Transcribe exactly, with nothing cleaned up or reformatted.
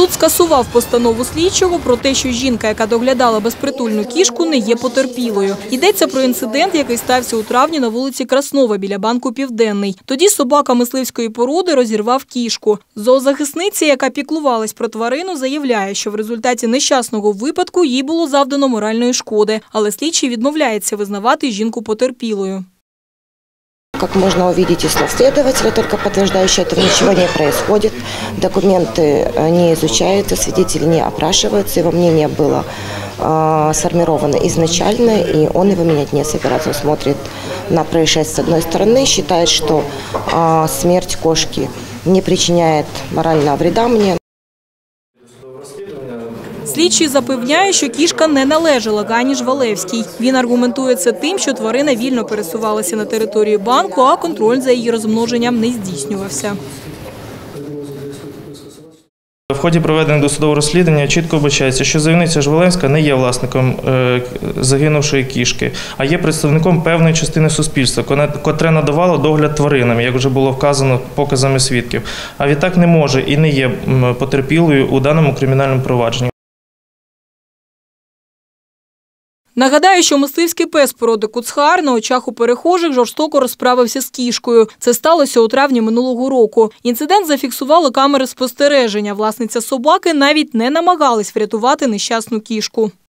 Суд скасував постанову слідчого про те, що жінка, яка доглядала безпритульну кішку, не є потерпілою. Йдеться про інцидент, який стався у травні на вулиці Краснова біля банку «Південний». Тоді собака мисливської породи розірвав кішку. Зоозахисниця, яка піклувалась про тварину, заявляє, що в результаті нещасного випадку їй було завдано моральної шкоди, але слідчий відмовляється визнавати жінку потерпілою. Как можно увидеть из слов следователя, только подтверждающие этого, ничего не происходит, документы не изучаются, свидетели не опрашиваются, его мнение было э, сформировано изначально, и он его менять не собирается. Он смотрит на происшествие с одной стороны, считает, что э, смерть кошки не причиняет морального вреда мне. Слідчий запевняє, що кішка не належала Гані Жвалевській. Він аргументує це тим, що тварина вільно пересувалася на території банку, а контроль за її розмноженням не здійснювався. В ході проведення досудового розслідування чітко вбачається, що заявниця Жвалевська не є власником загинувшої кішки, а є представником певної частини суспільства, котре надавало догляд тваринам, як вже було вказано показами свідків. А відтак не може і не є потерпілою у даному кримінальному провадженні. Нагадаю, що мисливський пес породи Куцхар на очах у перехожих жорстоко розправився з кішкою. Це сталося у травні минулого року. Інцидент зафіксували камери спостереження. Власниця собаки навіть не намагались врятувати нещасну кішку.